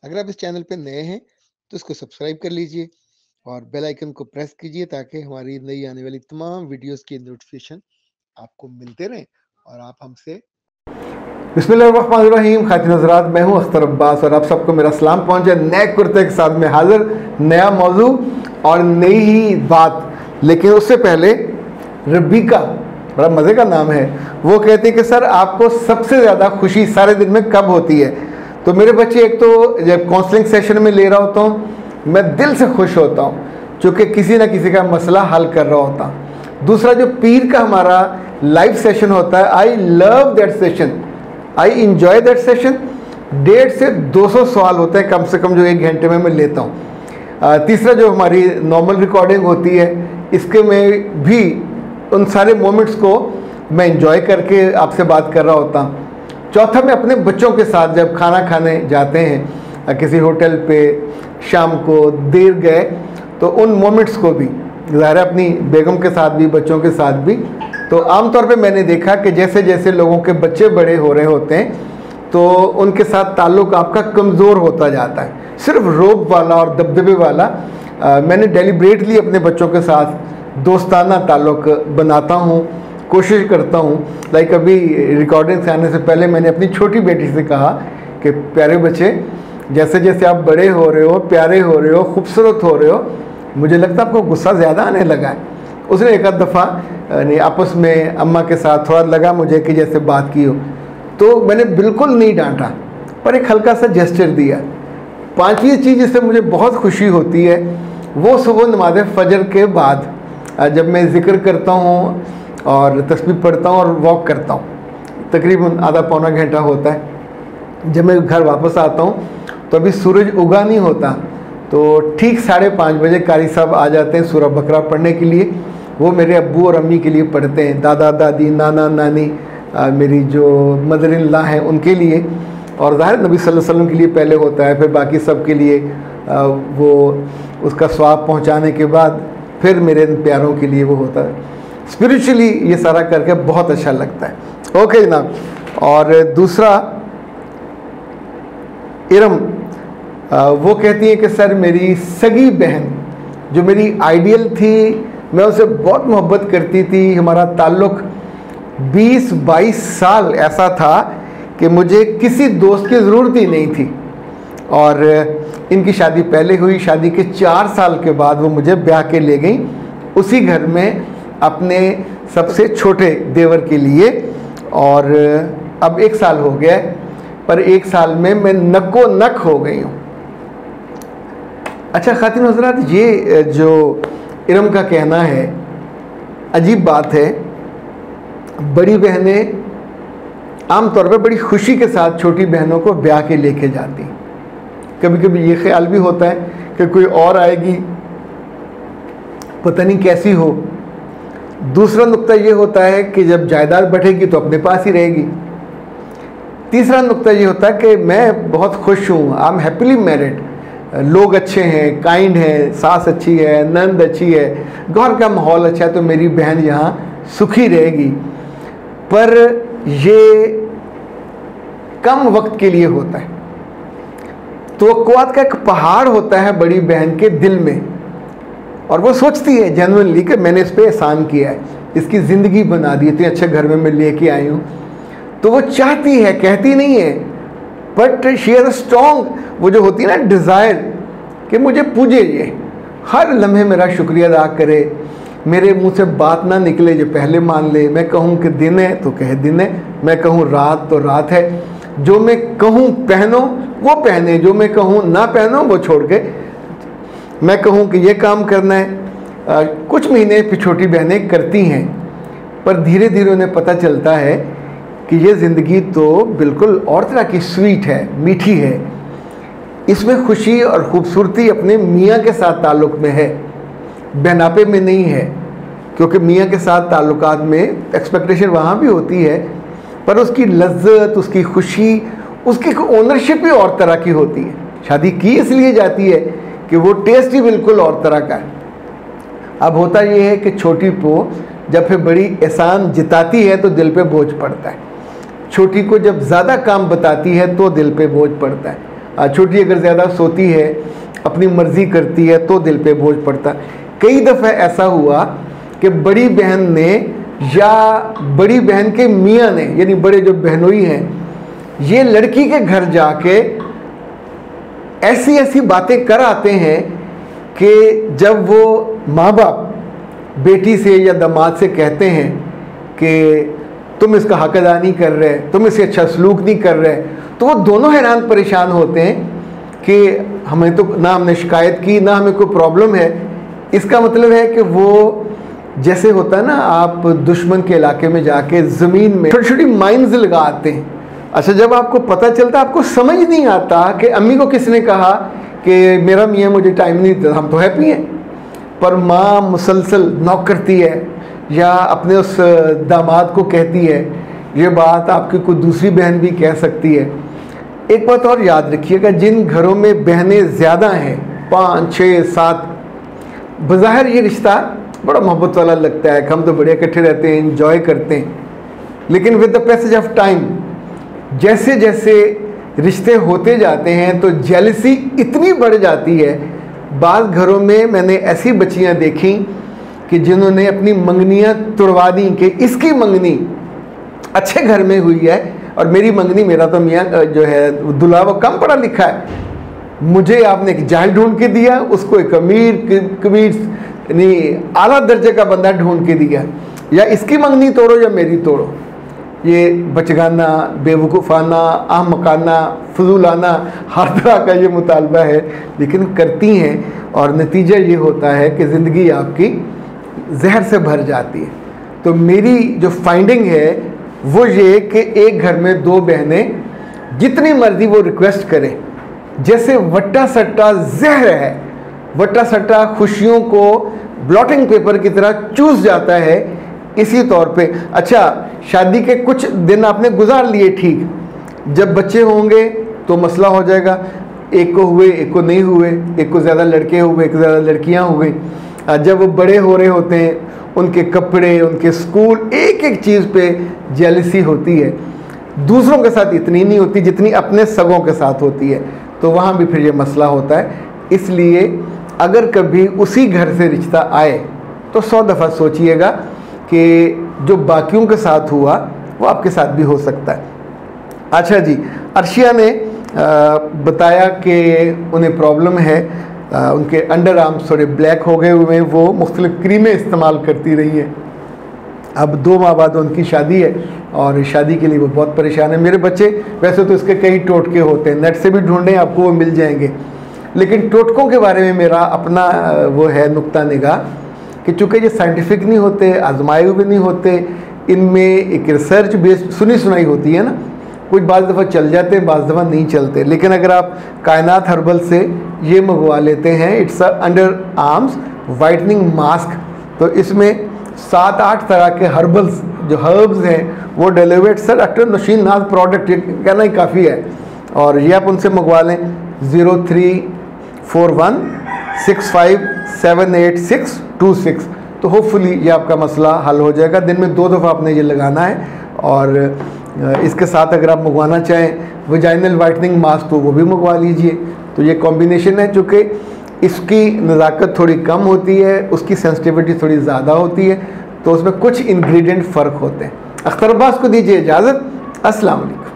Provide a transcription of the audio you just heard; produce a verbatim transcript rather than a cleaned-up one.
अगर आप इस चैनल पे नए हैं तो इसको सब्सक्राइब कर लीजिए और बेल आइकन को प्रेस कीजिए ताकि हमारी नई आने वाली तमाम वीडियोस की नोटिफिकेशन आपको मिलते रहें और आप हमसे। बिस्मिल्लाहिर्रहमानिर्रहीम। खातिन हज़रात, मैं हूं अख्तर अब्बास और आप सबको मेरा सलाम पहुंचे। नए कुर्ते के साथ में हाजिर, नया मौजू और नई ही बात। लेकिन उससे पहले रबीका, बड़ा मज़े का नाम है, वो कहती है कि सर आपको सबसे ज़्यादा खुशी सारे दिन में कब होती है? तो मेरे बच्चे, एक तो जब काउंसलिंग सेशन में ले रहा होता हूँ मैं दिल से खुश होता हूँ चूँकि किसी ना किसी का मसला हल कर रहा होता। दूसरा, जो पीर का हमारा लाइव सेशन होता है, I love that session, I enjoy that session. डेढ़ से दो सौ सवाल होते हैं कम से कम जो एक घंटे में मैं लेता हूँ। तीसरा, जो हमारी नॉर्मल रिकॉर्डिंग होती है, इसके में भी उन सारे मोमेंट्स को मैं इंजॉय करके आपसे बात कर रहा होता हूँ। चौथा, मैं अपने बच्चों के साथ जब खाना खाने जाते हैं किसी होटल पे, शाम को देर गए, तो उन मोमेंट्स को भी ज़ाहिर अपनी बेगम के साथ भी, बच्चों के साथ भी, तो आमतौर पे मैंने देखा कि जैसे जैसे लोगों के बच्चे बड़े हो रहे होते हैं तो उनके साथ ताल्लुक़ आपका कमज़ोर होता जाता है। सिर्फ रोब वाला और दबदबे वाला आ, मैंने डेलिब्रेटली अपने बच्चों के साथ दोस्ताना ताल्लुक़ बनाता हूँ, कोशिश करता हूँ। लाइक अभी रिकॉर्डिंग से आने से पहले मैंने अपनी छोटी बेटी से कहा कि प्यारे बच्चे, जैसे जैसे आप बड़े हो रहे हो, प्यारे हो रहे हो, खूबसूरत हो रहे हो, मुझे लगता है आपको गुस्सा ज़्यादा आने लगा है। उसने एक आध दफ़ा आपस में अम्मा के साथ थोड़ा लगा मुझे कि जैसे बात की हो, तो मैंने बिल्कुल नहीं डांटा पर एक हल्का सा जेस्चर दिया। पांचवी चीज़ जिससे मुझे बहुत खुशी होती है वो सुबह नमाज फजर के बाद जब मैं ज़िक्र करता हूँ और तस्बीह पढ़ता हूँ और वॉक करता हूँ, तकरीबन आधा पौना घंटा होता है। जब मैं घर वापस आता हूँ तो अभी सूरज उगा नहीं होता, तो ठीक साढ़े पाँच बजे कारी साहब आ जाते हैं सूरह बकरा पढ़ने के लिए। वो मेरे अब्बू और अम्मी के लिए पढ़ते हैं, दादा दादी, नाना नानी, आ, मेरी जो मदर इन लॉ हैं उनके लिए, और ज़ाहिर नबी सल्लल्लाहु अलैहि वसल्लम के लिए पहले होता है, फिर बाकी सब के लिए आ, वो उसका स्वाब पहुंचाने के बाद फिर मेरे इन प्यारों के लिए वो होता है। स्पिरिचुअली ये सारा करके बहुत अच्छा लगता है। ओके जनाब। और दूसरा, इरम, आ, वो कहती है कि सर मेरी सगी बहन जो मेरी आइडियल थी, मैं उसे बहुत मोहब्बत करती थी, हमारा ताल्लुक़ बीस बाईस साल ऐसा था कि मुझे किसी दोस्त की ज़रूरत ही नहीं थी। और इनकी शादी पहले हुई, शादी के चार साल के बाद वो मुझे ब्याह के ले गई उसी घर में अपने सबसे छोटे देवर के लिए। और अब एक साल हो गया, पर एक साल में मैं नक्को नक हो गई हूँ। अच्छा खातिन हज़रात, ये जो इरम का कहना है, अजीब बात है। बड़ी बहनें आम तौर पर बड़ी खुशी के साथ छोटी बहनों को ब्याह के लेके जाती। कभी कभी ये ख्याल भी होता है कि कोई और आएगी, पता नहीं कैसी हो। दूसरा नुक्ता ये होता है कि जब जायदाद बढ़ेगी तो अपने पास ही रहेगी। तीसरा नुक्ता ये होता है कि मैं बहुत खुश हूँ, आई एम हैप्पीली मैरिड, लोग अच्छे हैं, काइंड है, सास अच्छी है, नंद अच्छी है, घर का माहौल अच्छा है, तो मेरी बहन यहाँ सुखी रहेगी। पर ये कम वक्त के लिए होता है। तवक्कुआत का एक पहाड़ होता है बड़ी बहन के दिल में, और वो सोचती है जेन्युइनली कि मैंने इस पर एहसान किया है, इसकी ज़िंदगी बना दी, इतने अच्छे घर में मैं लेके आई हूँ। तो वो चाहती है, कहती नहीं है, but she has a strong, वो जो होती है ना डिज़ायर, कि मुझे पूजे, ये हर लम्हे मेरा शुक्रिया अदा करे, मेरे मुंह से बात ना निकले जो पहले मान ले, मैं कहूँ कि दिन है तो कहे दिन है, मैं कहूँ रात तो रात है, जो मैं कहूँ पहनो वो पहने, जो मैं कहूँ ना पहनो वो छोड़ के, मैं कहूँ कि ये काम करना है। आ, कुछ महीने फिर छोटी बहनें करती हैं, पर धीरे धीरे उन्हें पता चलता है कि ये ज़िंदगी तो बिल्कुल और तरह की स्वीट है, मीठी है, इसमें खुशी और ख़ूबसूरती अपने मियाँ के साथ ताल्लुक़ में है, बहनापे में नहीं है। क्योंकि मियाँ के साथ ताल्लुकात में एक्सपेक्टेशन वहाँ भी होती है, पर उसकी लज्जत, उसकी खुशी, उसकी ओनरशिप ही और तरह की होती है। शादी की इसलिए जाती है कि वो टेस्ट ही बिल्कुल और तरह का है। अब होता ये है कि छोटी पो जब फिर बड़ी एहसान जिताती है तो दिल पे बोझ पड़ता है, छोटी को जब ज़्यादा काम बताती है तो दिल पे बोझ पड़ता है। छोटी अगर ज़्यादा सोती है, अपनी मर्ज़ी करती है तो दिल पे बोझ पड़ता। कई दफ़ा ऐसा हुआ कि बड़ी बहन ने या बड़ी बहन के मियाँ ने, यानी बड़े जो बहनोई हैं, ये लड़की के घर जाके ऐसी ऐसी बातें कर आते हैं कि जब वो माँ बाप बेटी से या दामाद से कहते हैं कि तुम इसका हक अदा नहीं कर रहे, तुम इसे अच्छा सलूक नहीं कर रहे, तो वो दोनों हैरान परेशान होते हैं कि हमें तो ना हमने शिकायत की, ना हमें कोई प्रॉब्लम है। इसका मतलब है कि वो जैसे होता है ना, आप दुश्मन के इलाके में जाके ज़मीन में छोटी छोटी माइन्स लगाते हैं। अच्छा, जब आपको पता चलता, आपको समझ नहीं आता कि अम्मी को किसने कहा कि मेरा मियाँ मुझे टाइम नहीं देता, हम तो हैप्पी हैं, पर माँ मुसलसल नॉक करती है या अपने उस दामाद को कहती है। ये बात आपकी कोई दूसरी बहन भी कह सकती है। एक बात और याद रखिएगा, जिन घरों में बहनें ज़्यादा हैं, पाँच छः सात, बज़ाहिर ये रिश्ता बड़ा मोहब्बत वाला लगता है कि हम तो बड़े इकट्ठे रहते हैं, इंजॉय करते हैं, लेकिन with the passage of time जैसे जैसे रिश्ते होते जाते हैं तो जेलसी इतनी बढ़ जाती है। बाज़ घरों में मैंने ऐसी बच्चियां देखी कि जिन्होंने अपनी मंगनियां तुड़वा दी कि इसकी मंगनी अच्छे घर में हुई है और मेरी मंगनी, मेरा तो मियाँ जो है दूल्हा वो कम पढ़ा लिखा है, मुझे आपने एक जाहिल ढूंढ के दिया, उसको एक अमीर कबीर नहीं आला दर्जे का बंदा ढूंढ के दिया, या इसकी मंगनी तोड़ो या मेरी तोड़ो। ये बचगाना, बेवकूफ़ाना, अहमकाना, फजूलाना, हर तरह का ये मुतालबा है, लेकिन करती हैं और नतीजा ये होता है कि ज़िंदगी आपकी जहर से भर जाती है। तो मेरी जो फाइंडिंग है वो ये कि एक घर में दो बहनें जितनी मर्जी वो रिक्वेस्ट करें, जैसे वट्टा सट्टा जहर है, वट्टा सट्टा खुशियों को ब्लॉटिंग पेपर की तरह चूस जाता है, इसी तौर पे। अच्छा, शादी के कुछ दिन आपने गुजार लिए, ठीक, जब बच्चे होंगे तो मसला हो जाएगा, एक को हुए एक को नहीं हुए, एक को ज़्यादा लड़के हुए एक को ज़्यादा लड़कियां हो गई। जब वो बड़े हो रहे होते हैं, उनके कपड़े, उनके स्कूल, एक एक चीज़ पे जेलसी होती है। दूसरों के साथ इतनी नहीं होती जितनी अपने सगों के साथ होती है, तो वहाँ भी फिर ये मसला होता है। इसलिए अगर कभी उसी घर से रिश्ता आए तो सौ दफ़ा सोचिएगा कि जो बाकियों के साथ हुआ वो आपके साथ भी हो सकता है। अच्छा जी, अर्शिया ने आ, बताया कि उन्हें प्रॉब्लम है, आ, उनके अंडर आर्म्स थोड़े ब्लैक हो गए हुए हैं, वो मुख्तलिफ क्रीमें इस्तेमाल करती रही हैं। अब दो माह बाद उनकी शादी है और शादी के लिए वो बहुत परेशान है। मेरे बच्चे वैसे तो इसके कई टोटके होते हैं, नेट से भी ढूंढें आपको वो मिल जाएंगे, लेकिन टोटकों के बारे में मेरा अपना वो है नुक्ता निगाह कि चूँकि ये साइंटिफिक नहीं होते, आजमाए हुए नहीं होते, इनमें एक रिसर्च बेस्ड सुनी सुनाई होती है ना, कुछ बाज़ दफ़ा चल जाते हैं, बाज़ दफ़ा नहीं चलते। लेकिन अगर आप कायनात हर्बल से ये मंगवा लेते हैं, it's a underarms whitening mask, तो इसमें सात आठ तरह के हर्बल्स जो हर्ब्स हैं वो डिलीवर्ड सर डॉक्टर नशीन नाज प्रोडक्ट, ये कहना ही काफ़ी है। और ये आप उनसे मंगवा लें, zero three four one six five seven eight six two six, तो होपफुली ये आपका मसला हल हो जाएगा। दिन में दो दफ़ा आपने ये लगाना है। और इसके साथ अगर आप मंगवाना चाहें वजाइनल वाइटनिंग मास्क तो वो भी मंगवा लीजिए। तो ये कॉम्बिनेशन है, चूँकि इसकी नज़ाकत थोड़ी कम होती है, उसकी सेंसिटिविटी थोड़ी ज़्यादा होती है, तो उसमें कुछ इंग्रेडिएंट फ़र्क होते हैं। अख्तर अब्बास को दीजिए इजाज़त। अस्सलाम वालेकुम।